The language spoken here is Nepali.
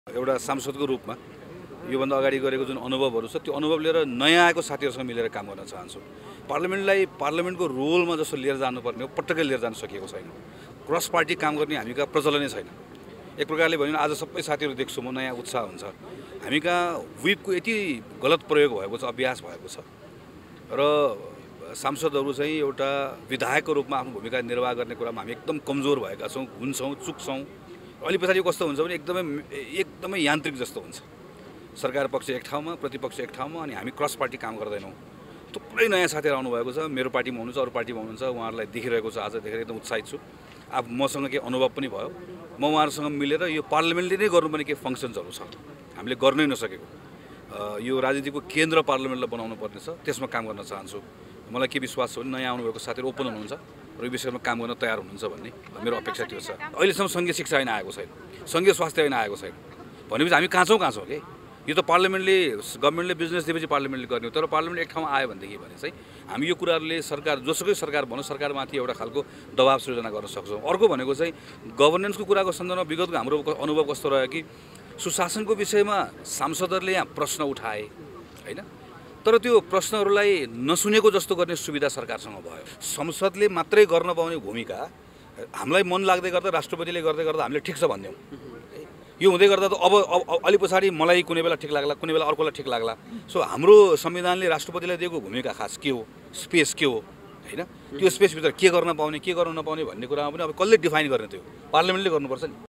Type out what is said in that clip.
एउटा सांसदको रूपमा योभन्दा अगाडि गरेको जुन अनुभवहरू छ त्यो अनुभव लिएर नयाँ आएको साथीहरूसँग मिलेर काम गर्न चाहन्छु। पार्लियामेन्टको रोलमा जस्तो लिएर जानुपर्ने हो पटक्कै लिएर जान सकिएको छैन। क्रस पार्टी काम गर्ने हामी कहाँ प्रचलनै छैन। एक प्रकारले भन्यो भने आज सबै साथीहरू देख्छु म नयाँ उत्साह हुन्छ। हामी कहाँ व्हिपको यति गलत प्रयोग भएको छ, अभ्यास भएको छ र सांसदहरू चाहिँ एउटा विधायकको रूपमा आफ्नो भूमिका निर्वाह गर्ने कुरामा हामी एकदम कमजोर भएका छौँ, हुन्छौँ, चुक्छौँ। अलि पछाडि कस्तो हुन्छ भने एकदमै यान्त्रिक जस्तो हुन्छ। सरकार पक्ष एक ठाउँमा, प्रतिपक्ष एक ठाउँमा, अनि हामी क्रस पार्टी काम गर्दैनौँ। थुप्रै नयाँ साथीहरू आउनुभएको छ, मेरो पार्टीमा हुनुहुन्छ, अरू पार्टीमा हुनुहुन्छ। उहाँहरूलाई देखिरहेको छ, आज देखेर एकदम उत्साहित छु। अब मसँग केही अनुभव पनि भयो। म उहाँहरूसँग मिलेर यो पार्लियामेन्टले नै गर्नुपर्ने केही फङ्सन्सहरू छ हामीले गर्नै नसकेको, यो राजनीतिको केन्द्र पार्लियामेन्टलाई बनाउनु पर्ने छ, त्यसमा काम गर्न चाहन्छु। मलाई के विश्वास छ भने नयाँ आउनुभएको साथीहरू ओपन हुनुहुन्छ र यो विषयमा काम गर्न तयार हुनुहुन्छ भन्ने मेरो अपेक्षा त्यो छ। अहिलेसम्म सङ्घीय शिक्षा ऐन आएको छैन, सङ्घीय स्वास्थ्य ऐन आएको छैन भनेपछि हामी कहाँ छौँ के? यो त गभर्मेन्टले बिजनेस दिएपछि पार्लियामेन्टले गर्ने हो। तर पार्लियामेन्ट एक ठाउँमा आयो भनेदेखि चाहिँ हामी यो कुराहरूले सरकार जोसुकै सरकार भनौँ सरकारमाथि एउटा खालको दबाव सृजना गर्न सक्छौँ। अर्को भनेको चाहिँ गभर्नेन्सको कुराको सन्दर्भमा विगतको हाम्रो अनुभव कस्तो रह्यो कि सुशासनको विषयमा सांसदहरूले यहाँ प्रश्न उठाए होइन, तर त्यो प्रश्नहरूलाई नसुनेको जस्तो गर्ने सुविधा सरकारसँग भयो। संसदले मात्रै गर्न पाउने भूमिका हामीलाई मन लाग्दै गर्दा राष्ट्रपतिले गर्दै गर्दा हामीले ठिक छ भन्यौँ। यो हुँदै गर्दा त अब अलि पछाडि मलाई कुनै बेला ठिक लाग्ला, कुनै बेला अर्कोलाई ठिक लाग्ला। सो हाम्रो संविधानले राष्ट्रपतिलाई दिएको भूमिका खास के हो, स्पेस के हो होइन, त्यो स्पेसभित्र के गर्न पाउने के गर्न नपाउने भन्ने कुरामा पनि अब कसले डिफाइन गर्ने? त्यो पार्लियामेन्टले गर्नुपर्छ नि।